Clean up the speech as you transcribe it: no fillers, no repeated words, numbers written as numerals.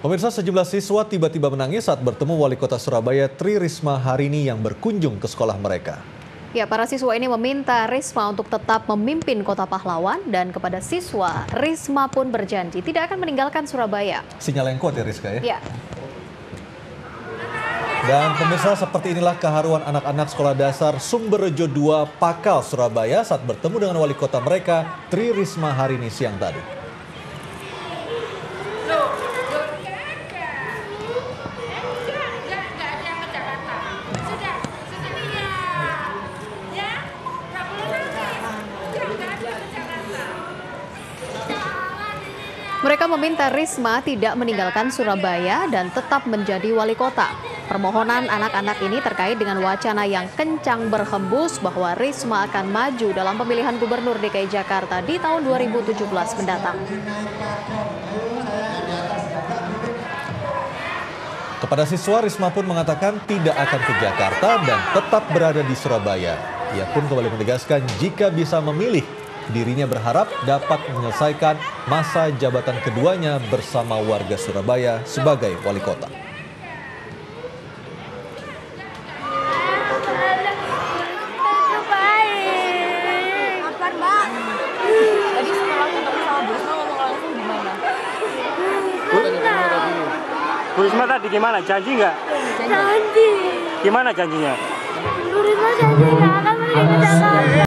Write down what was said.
Pemirsa, sejumlah siswa tiba-tiba menangis saat bertemu Wali Kota Surabaya Tri Risma Harini yang berkunjung ke sekolah mereka. Ya, para siswa ini meminta Risma untuk tetap memimpin Kota Pahlawan dan kepada siswa, Risma pun berjanji tidak akan meninggalkan Surabaya. Sinyal yang kuat ya Rizka ya? Ya. Dan pemirsa, seperti inilah keharuan anak-anak sekolah dasar Sumberjo 2 Pakal Surabaya saat bertemu dengan wali kota mereka Tri Risma Harini siang tadi. Mereka meminta Risma tidak meninggalkan Surabaya dan tetap menjadi wali kota. Permohonan anak-anak ini terkait dengan wacana yang kencang berhembus bahwa Risma akan maju dalam pemilihan gubernur DKI Jakarta di tahun 2017 mendatang. Kepada siswa, Risma pun mengatakan tidak akan ke Jakarta dan tetap berada di Surabaya. Ia pun kembali menegaskan jika bisa memilih, dirinya berharap dapat menyelesaikan masa jabatan keduanya bersama warga Surabaya sebagai wali kota. Tadi setelah ketemu sama Bu Risma ngomong langsung gimana? Bu Risma tadi gimana? Janji nggak? Janji. Gimana janjinya? Bu Risma janji nggak akan pergi ke Jakarta.